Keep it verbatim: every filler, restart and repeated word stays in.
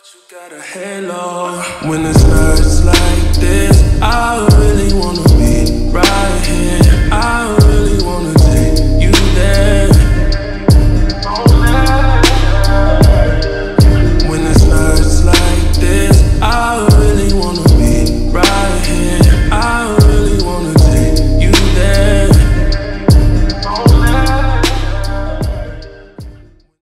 You got a halo when it's nights like this. I